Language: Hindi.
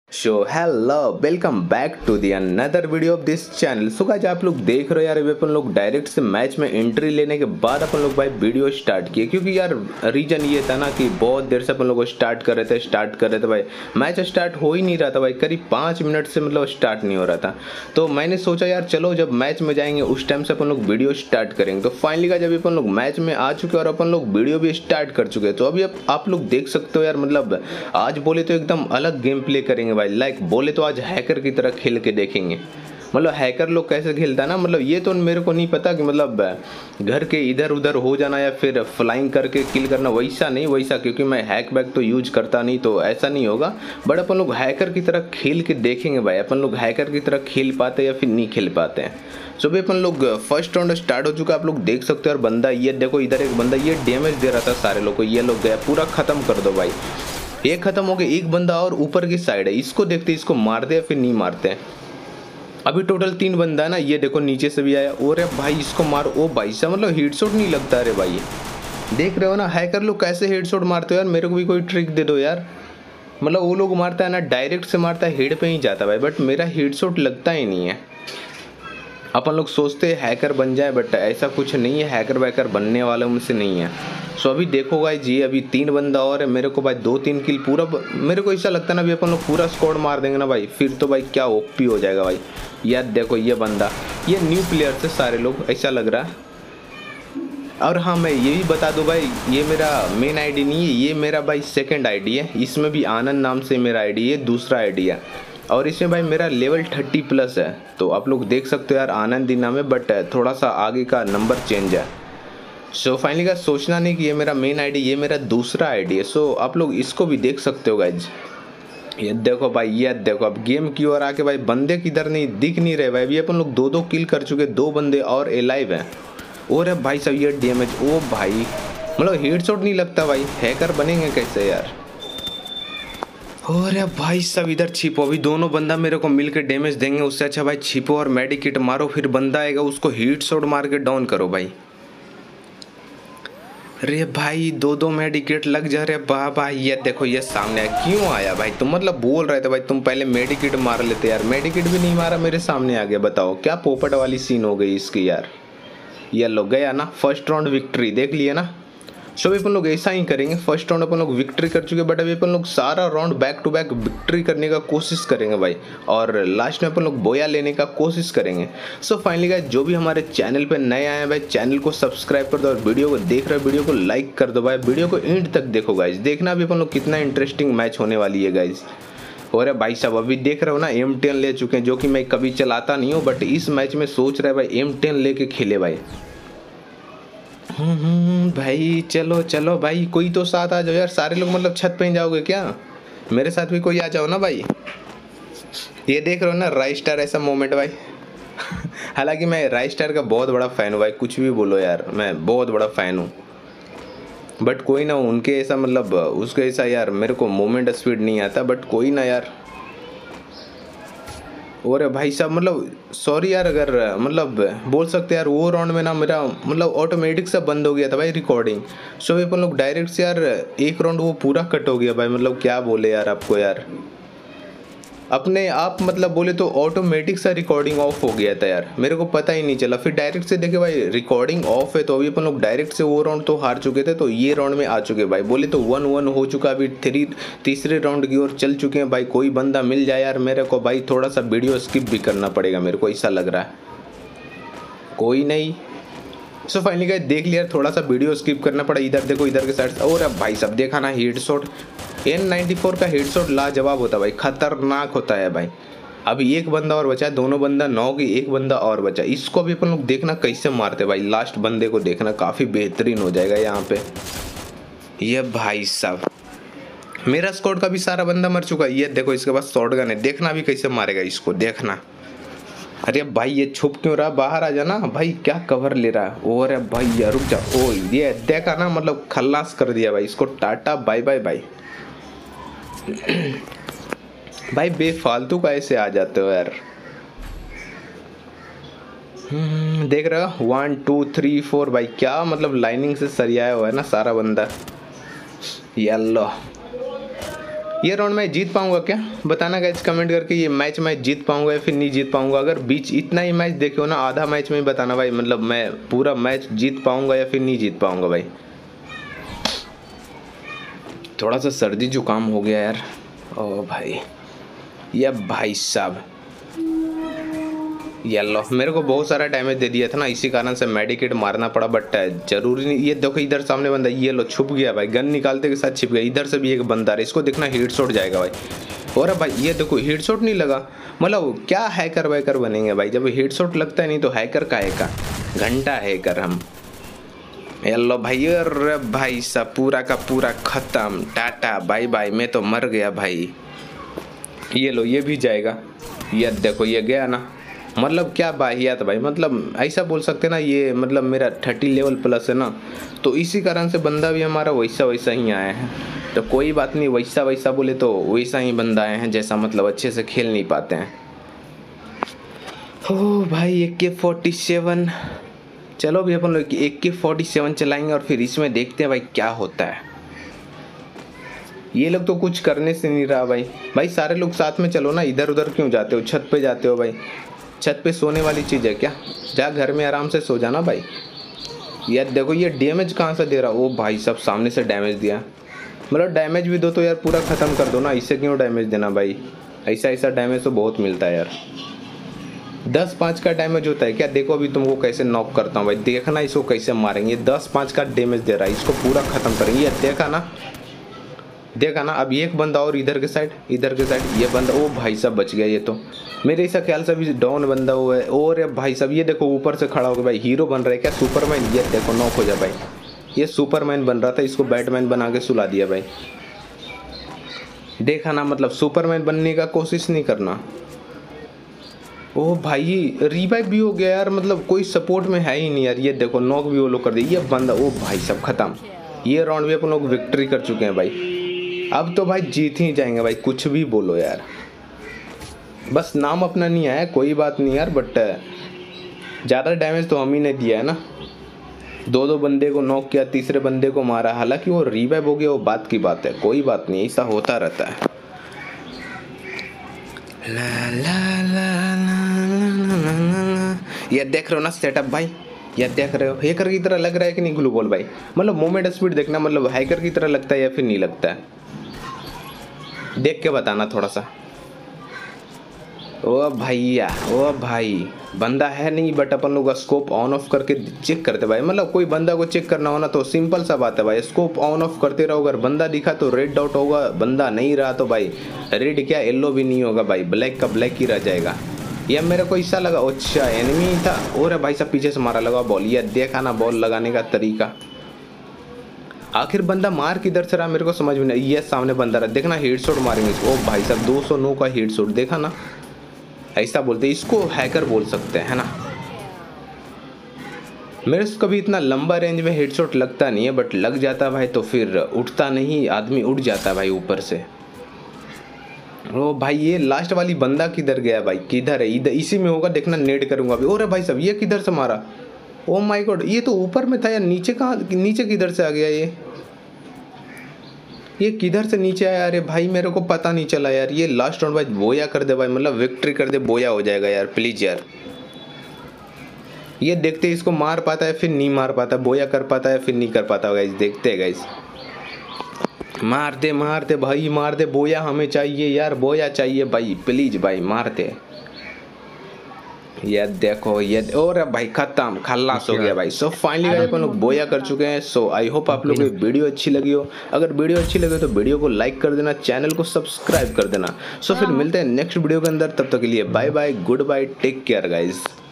So hello welcome back to the another video of this channel. So guys आप लोग देख रहे हो यार, अभी अपन लोग डायरेक्ट से मैच में एंट्री लेने के बाद अपन लोग भाई वीडियो स्टार्ट किए, क्योंकि यार रीजन ये था ना कि बहुत देर से अपन लोग स्टार्ट कर रहे थे भाई मैच स्टार्ट हो ही नहीं रहा था भाई, करीब 5 मिनट से मतलब स्टार्ट नहीं हो रहा था। तो मैंने सोचा यार चलो जब मैच में जाएंगे उस टाइम से अपन लोग वीडियो स्टार्ट करेंगे। तो फाइनली का जब अपन लोग मैच में आ चुके और अपन लोग वीडियो भी स्टार्ट कर चुके, तो अभी आप लोग देख सकते हो यार, मतलब आज बोले तो एकदम अलग गेम प्ले करेंगे भाई। लाइक बोले तो आज हैकर की तरह खेल के देखेंगे। मतलब हैकर लोग कैसे खेलता है ना, मतलब ये तो मेरे को नहीं पता कि मतलब घर के इधर उधर हो जाना या फिर फ्लाइंग करके किल करना, वैसा नहीं वैसा, क्योंकि मैं हैक बैक तो यूज करता नहीं, तो ऐसा नहीं होगा। बट अपन लोग हैकर की तरह खेल के देखेंगे भाई, अपन लोग हैकर की तरह खेल पाते या फिर नहीं खेल पाते हैं। सो भी अपन लोग फर्स्ट राउंड स्टार्ट हो चुका है, आप लोग देख सकते हो। और बंदा ये देखो, इधर एक बंदा ये डैमेज दे रहा था सारे लोग को, ये लोग गया पूरा खत्म कर दो भाई। ये खत्म हो गया, एक बंदा और ऊपर की साइड है, इसको देखते इसको मारते या फिर नहीं मारते। अभी टोटल 3 बंदा है ना, ये देखो नीचे से भी आया। और भाई इसको मारो, ओ भाई साहब मतलब हेडशॉट नहीं लगता। अरे भाई देख रहे हो ना हैकर लोग कैसे हेडशॉट मारते हो यार, मेरे को भी कोई ट्रिक दे दो यार। मतलब वो लोग मारता है ना डायरेक्ट से मारता है, हेड पे ही जाता है भाई, बट मेरा हेडशॉट लगता ही नहीं है। अपन लोग सोचते हैं हैकर बन जाए, बट ऐसा कुछ नहीं है, हैकर वैकर बनने वालों में से नहीं है। सो अभी देखो गाइस जी, अभी 3 बंदा और है, मेरे को भाई 2-3 किल पूरा, मेरे को ऐसा लगता है ना अभी अपन लोग पूरा स्क्वाड मार देंगे ना भाई, फिर तो भाई क्या ओपी हो जाएगा भाई। यार देखो ये बंदा, ये न्यू प्लेयर से सारे लोग ऐसा लग रहा है। और हाँ मैं ये भी बता दूं भाई, ये मेरा मेन आईडी नहीं है, ये मेरा भाई सेकंड आईडी है। इसमें भी आनंद नाम से मेरा आईडी है, दूसरा आईडी है। और इसमें भाई मेरा लेवल 30+ है, तो आप लोग देख सकते हो यार आनंद ही नाम है, बट थोड़ा सा आगे का नंबर चेंज है। सो फाइनली का सोचना नहीं कि ये मेरा मेन आईडी, ये मेरा दूसरा आईडी है। सो आप लोग इसको भी देख सकते हो गाइज। ये देखो भाई, ये देखो अब गेम की ओर आके भाई बंदे किधर नहीं दिख नहीं रहे भाई। अभी अपन लोग 2-2 किल कर चुके, 2 बंदे और एलाइव हैं। और भाई सब ये डैमेज, ओ भाई मतलब हेडशॉट नहीं लगता भाई, हैकर बनेंगे कैसे यार। और भाई सब इधर छिपो, अभी दोनों बंदा मेरे को मिलकर डैमेज देंगे, उससे अच्छा भाई छिपो और मेडिकिट मारो, फिर बंदा आएगा उसको हेडशॉट मार के डाउन करो भाई। अरे भाई 2-2 मेडिकेट लग जा रहे बाबा। ये देखो ये सामने आया, क्यों आया भाई तुम, मतलब बोल रहे थे भाई तुम पहले मेडिकेट मार लेते यार, मेडिकेट भी नहीं मारा, मेरे सामने आ गया। बताओ क्या पोपट वाली सीन हो गई इसकी यार। ये लोग गया ना, फर्स्ट राउंड विक्ट्री देख लिए ना। सो अभी अपन लोग ऐसा ही करेंगे, फर्स्ट राउंड अपन लोग विक्ट्री कर चुके, बट अभी अपन लोग सारा round back to back victory करने का कोशिश करेंगे भाई, और लास्ट में अपन लोग बोया लेने का कोशिश करेंगे। सो फाइनली गाइस जो भी हमारे चैनल पे नए आए हैं भाई, चैनल को सब्सक्राइब कर दो, और वीडियो को देख रहे हो वीडियो को लाइक कर दो भाई, वीडियो को एंड तक देखो गाइस, देखना अभी अपन लोग कितना इंटरेस्टिंग मैच होने वाली है गाइस। और भाई साहब अभी देख रहे हो ना M10 ले चुके हैं, जो कि मैं कभी चलाता नहीं हूँ, बट इस मैच में सोच रहे भाई M10 लेके खेले भाई। भाई चलो चलो भाई, कोई तो साथ आ जाओ यार, सारे लोग मतलब छत पे ही जाओगे क्या, मेरे साथ भी कोई आ जाओ ना भाई। ये देख रहे हो ना राइस्टार ऐसा मोमेंट भाई। हालांकि मैं राइस्टार का बहुत बड़ा फैन हूँ भाई, कुछ भी बोलो यार मैं बहुत बड़ा फैन हूँ, बट कोई ना उनके ऐसा मतलब उसके ऐसा यार मेरे को मोमेंट स्पीड नहीं आता, बट कोई ना यार। और भाई साहब मतलब सॉरी यार, अगर मतलब बोल सकते यार वो राउंड में ना मेरा मतलब ऑटोमेटिक सा बंद हो गया था भाई रिकॉर्डिंग। सो अपन लोग डायरेक्ट से यार एक राउंड वो पूरा कट हो गया भाई, मतलब क्या बोले यार आपको यार, अपने आप मतलब बोले तो ऑटोमेटिक सा रिकॉर्डिंग ऑफ हो गया था यार, मेरे को पता ही नहीं चला। फिर डायरेक्ट से देखे भाई रिकॉर्डिंग ऑफ है, तो अभी अपन लोग डायरेक्ट से वो राउंड तो हार चुके थे, तो ये राउंड में आ चुके भाई। बोले तो 1-1 हो चुका, अभी तीसरे राउंड की ओर चल चुके हैं भाई। कोई बंदा मिल जाए यार मेरे को भाई, थोड़ा सा वीडियो स्किप भी करना पड़ेगा मेरे को, ऐसा लग रहा है। कोई नहीं, सो फाइनली गाइस देख लिया, थोड़ा सा वीडियो स्किप करना पड़ा। इधर देखो इधर के साइड, और अब भाई सब देखा ना हेडशॉट, N94 का हेडशॉट लाजवाब होता है भाई, खतरनाक होता है भाई। अभी एक बंदा और बचा है, दोनों बंदा 9 की, एक बंदा और बचा, इसको भी अपन लोग देखना कैसे मारते भाई, लास्ट बंदे को देखना, काफ़ी बेहतरीन हो जाएगा यहाँ पे। ये भाई साहब मेरा स्क्वाड का भी सारा बंदा मर चुका है, ये देखो इसके पास शॉटगन है, देखना भी कैसे मारेगा इसको, देखना। अरे भाई ये छुप क्यों रहा, बाहर आ जाना भाई, क्या कवर ले रहा है। और भाई यार रुक जा, ओ ये देखा ना मतलब खल्लास कर दिया भाई इसको, टाटा बाय बाय भाई। भाई बेफालतू का ऐसे आ जाते हो यार। देख रहे हो 1 2 3 4 भाई, क्या मतलब लाइनिंग से सरियाया हुआ है ना सारा बंदा। येलो ये राउंड मैं जीत पाऊंगा क्या? बताना गाइस कमेंट करके, ये मैच मैं जीत पाऊंगा या फिर नहीं जीत पाऊंगा। अगर बीच इतना ही मैच देखे हो ना, आधा मैच में ही बताना भाई, मतलब मैं पूरा मैच जीत पाऊंगा या फिर नहीं जीत पाऊंगा भाई। थोड़ा सा सर्दी जुकाम हो गया यार। ओ भाई, ये भाई साहब येलो मेरे को बहुत सारा डैमेज दे दिया था ना, इसी कारण से मेडिकेट मारना पड़ा। बट जरूरी नहीं। ये देखो इधर सामने बंदा, ये लो छुप गया भाई, गन निकालते के साथ छिप गया। इधर से भी एक बंदा है, इसको देखना हिट शॉट जाएगा भाई। और भाई ये देखो हिट शॉट नहीं लगा, मतलब क्या हैकर वैकर बनेंगे भाई जब हिट शॉट लगता है नहीं तो हैकर का है का घंटा हैकर हम। येलो भाई, अरे भाई सब पूरा का पूरा खत्म, टाटा बाय बाय, मैं तो मर गया भाई। ये लो ये भी जाएगा, ये देखो ये गया ना, मतलब क्या बाहियात भाई, मतलब ऐसा बोल सकते ना, ये मतलब मेरा 30 लेवल प्लस है ना, तो इसी कारण से बंदा भी हमारा वैसा वैसा ही आया है। तो कोई बात नहीं, वैसा वैसा बोले तो वैसा ही बंदा आए हैं जैसा मतलब अच्छे से खेल नहीं पाते हैं। ओ भाई AK-47, चलो भी अपन लोग AK-47 चलाएंगे और फिर इसमें देखते हैं भाई क्या होता है। ये लोग तो कुछ करने से नहीं रहा भाई। भाई सारे लोग साथ में चलो ना, इधर उधर क्यों जाते हो? छत पे जाते हो भाई, छत पे सोने वाली चीज़ है क्या? जा घर में आराम से सो जाना भाई। यार देखो ये डैमेज कहाँ से दे रहा? ओ भाई सब सामने से डैमेज दिया, मतलब डैमेज भी दो तो यार पूरा ख़त्म कर दो ना, इससे क्यों डैमेज देना भाई? ऐसा ऐसा डैमेज तो बहुत मिलता है यार। 10-5 का डैमेज होता है क्या? देखो अभी तुमको कैसे नॉक करता हूँ भाई, देखना इसको कैसे मारेंगे। 10-5 का डैमेज दे रहा है, इसको पूरा ख़त्म करेंगे। ये देखा ना, देखा ना। अब एक बंदा और इधर के साइड, इधर के साइड ये बंदा, ओ भाई साहब बच गया। ये तो मेरे ऐसा ख्याल से अभी डाउन बंदा हुआ है। और भाई साहब ये देखो ऊपर से खड़ा हो गया भाई, हीरो बन रहा है क्या? सुपरमैन। ये देखो नॉक हो जा भाई, ये सुपरमैन बन रहा था, इसको बैटमैन बना के सुला दिया भाई। देखा ना, मतलब सुपरमैन बनने का कोशिश नहीं करना। ओ भाई रिवाइव भी हो गया यार, मतलब कोई सपोर्ट में है ही नहीं यार। ये देखो नॉक भी वो लोग कर दिया, ये बंदा। ओ भाई साहब खत्म, ये राउंड भी अपन लोग विक्ट्री कर चुके हैं भाई। अब तो भाई जीत ही जाएंगे भाई, कुछ भी बोलो यार। बस नाम अपना नहीं आया, कोई बात नहीं यार, बट ज़्यादा डैमेज तो हम ही ने दिया है ना। 2 बंदे को नॉक किया, तीसरे बंदे को मारा, हालांकि वो रिवाइव हो गया, वो बात की बात है, कोई बात नहीं, ऐसा होता रहता है। ला ला ला ला, ये देख रहे हो ना सेटअप भाई, ये देख रहे हो हैकर की तरह लग रहा है कि नहीं ग्लू बॉल भाई? मतलब मूवमेंट स्पीड देखना, मतलब हैकर की तरह लगता है या फिर नहीं लगता है, देख के बताना थोड़ा सा। ओ भैया, ओ भाई बंदा है नहीं, बट अपन लोग स्कोप ऑन ऑफ करके चेक करते भाई। मतलब कोई बंदा को चेक करना हो ना तो सिंपल सा बात है भाई, स्कोप ऑन ऑफ करते रहो। अगर बंदा दिखा तो रेड डॉट होगा, बंदा नहीं रहा तो भाई रेड क्या येलो भी नहीं होगा भाई, ब्लैक का ब्लैक ही रह जाएगा। यह मेरे को ऐसा लगा, अच्छा एनिमी था। और भाई साहब पीछे से मारा लगा बॉल, ये देखा ना बॉल लगाने का तरीका। आखिर बंदा मार किधर से रहा मेरे को समझ में नहीं। ये सामने बंदा रहा, देखना हेडशॉट मारेंगे इसको। ओ भाई साहब 209 का हेडशॉट, देखा ना, ऐसा बोलते इसको हैकर बोल सकते हैं, है ना। मेरे से कभी इतना लंबा रेंज में हेडशॉट लगता नहीं है, बट लग जाता भाई तो फिर उठता नहीं, आदमी उठ जाता भाई ऊपर से। ओ भाई ये लास्ट वाली बंदा किधर गया भाई? किधर है? इधर इसी में होगा, देखना नेड करूंगा अभी। और भाई साहब ये किधर से मारा? ओ माय गॉड, ये तो ऊपर में था यार, नीचे कहाँ, नीचे किधर से आ गया ये किधर से नीचे आया? अरे भाई मेरे को पता नहीं चला यार। ये लास्ट राउंड भाई बोया कर दे भाई, मतलब विक्ट्री कर दे, बोया हो जाएगा यार प्लीज यार। ये देखते इसको मार पाता है फिर नहीं मार पाता, बोया कर पाता है फिर नहीं कर पाता गाइस, देखते हैं गाइस। मार दे भाई, मार दे, बोया हमें चाहिए यार, बोया चाहिए भाई प्लीज भाई, मार दे। ये देखो ये, और भाई खत्म, खल्लास हो गया भाई। सो फाइनली गाइस अपन लोग बोया कर चुके हैं। सो आई होप आप लोगों को वीडियो अच्छी लगी हो। अगर वीडियो अच्छी लगे तो वीडियो को लाइक कर देना, चैनल को सब्सक्राइब कर देना। सो फिर मिलते हैं नेक्स्ट वीडियो के अंदर, तब तक के लिए bye bye, goodbye, take care guys.